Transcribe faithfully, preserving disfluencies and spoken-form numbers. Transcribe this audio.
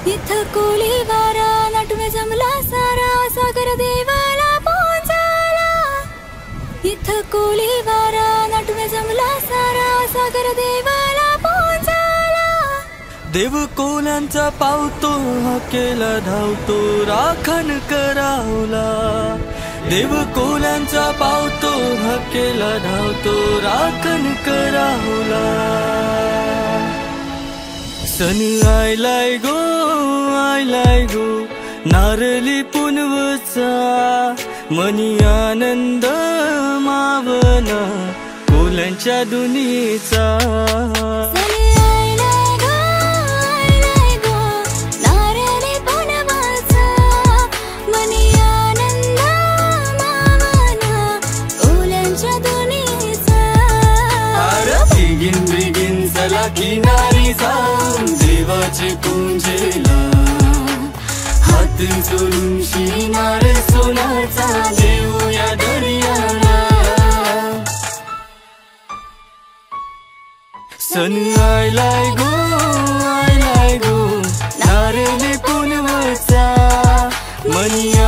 इथं कोली वारा नटवे जमला सारा सागर देवाला पोचाला। इथं कोली वारा नटवे जमला सारा सागर देवाला पोचाला। देव कोल्यांचा पावतो हाकेला धावतो राखण करावला। देव कोल्यांचा पावतो हाकेला धावतो राखण करावला। सण आयलाय गो आयलाय गो नारली पुनवचा मनी आनंद मावना कोल्यांच्या दुनीचा। किनारी जाऊन देवाचे पूजेला हात जोडून शिणारे सोन्याचा देऊया दर्याला। सण आयलाय गो आयलाय गो नारळी पुनवचा मनी